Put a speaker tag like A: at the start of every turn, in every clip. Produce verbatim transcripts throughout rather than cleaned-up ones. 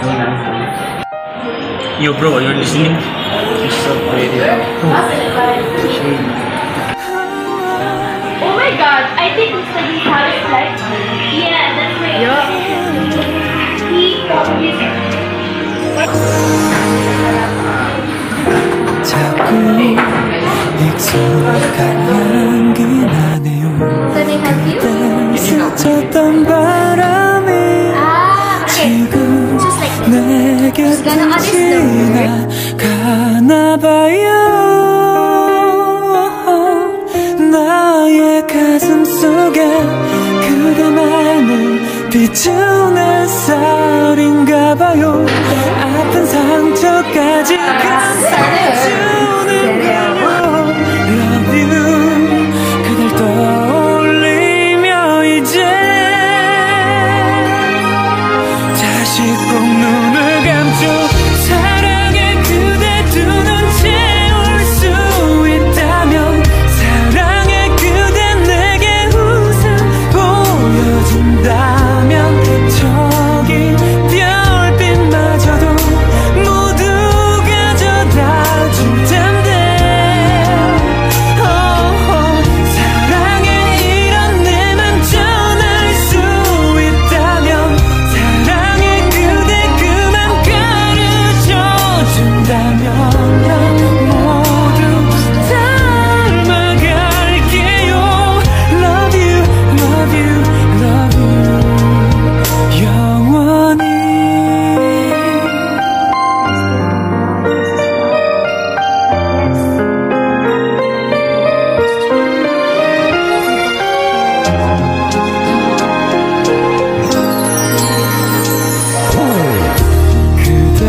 A: Yo bro, are you listening? It's a radio.
B: Oh my god, I think Mister Lee has it like, yeah, that's right. Yeah. He probably
C: 자꾸 익숙한 향기 나네요. 그때 스쳤던 바람이 지금 내 곁을 지나가나봐요. 나의 가슴 속에 그대만을 비추는 쌀인가봐요. 아픈 상처까지 감싸주는걸요. Love you. 그댈 떠올리며 이제 다시 꼭 눈을 감죠. 사랑에 그대 두 눈 채울 수 있다면, 사랑에 그대 내게 웃음 보여준다면, 저기 별빛마저도 모두 가져다 줄 텐데. oh, oh. 사랑에 이런 내만 전할 수 있다면, 사랑에 그대 그만 가르쳐준다면 난 모두 닮아갈게요. Love you, love you, love you. 영원히. 그대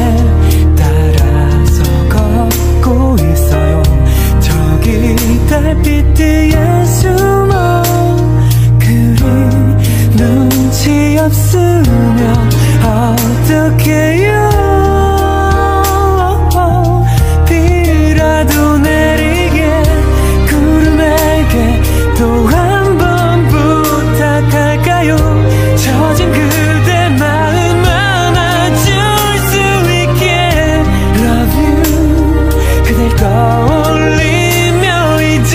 C: 따라서 걷고 있어요. 저기 달빛 뒤에 숨어. 그리 눈치 없으면 어떡해요. 비라도 내리게 구름에게 또 한 번 부탁할까요. 젖은 그대 마음 안아줄 수 있게. Love you. 그댈 떠올리며 이제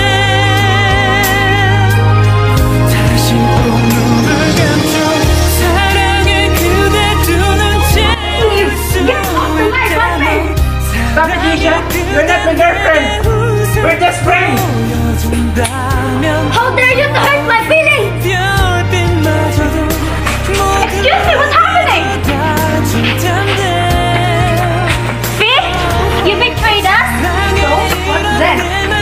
C: 다시 꼭 눈을 감죠. 사랑에 그대 두 눈 채울 수 있다면,
A: Stop it, Nisha! We're not my girlfriend! We're just friends!
C: 보여준다면
B: How dare you to hurt my feelings?
C: 별빛마저도
B: Excuse me, what's happening? See? You betrayed us? So, what's that?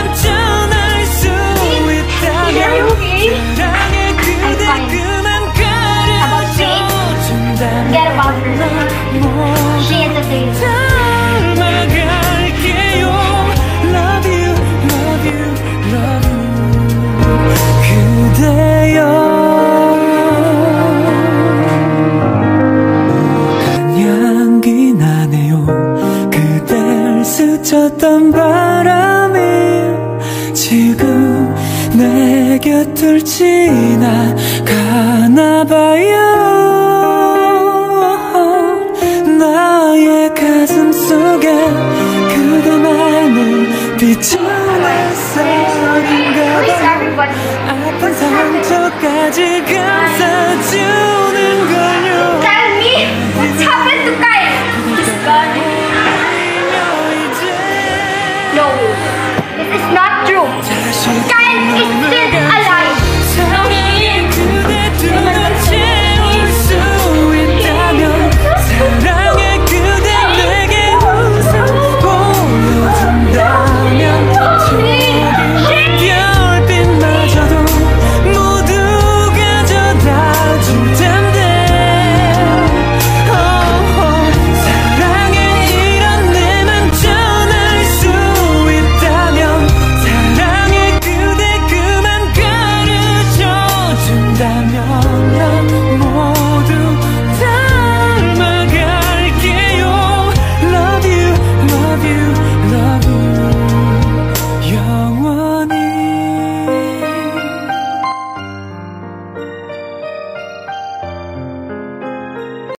B: Are you okay? I'm fine. About Jane? Forget about her. She is a thief.
C: 닮아갈게요. Love you, love you, love you. 그대여. 향기 나네요. 그댈 스쳤던 바람이 지금 내 곁을 지나가나봐요. 나의 가슴 속에 그대만을 비추는 쌀인가봐요. 아픈 상처까지 감싸주는 걸요.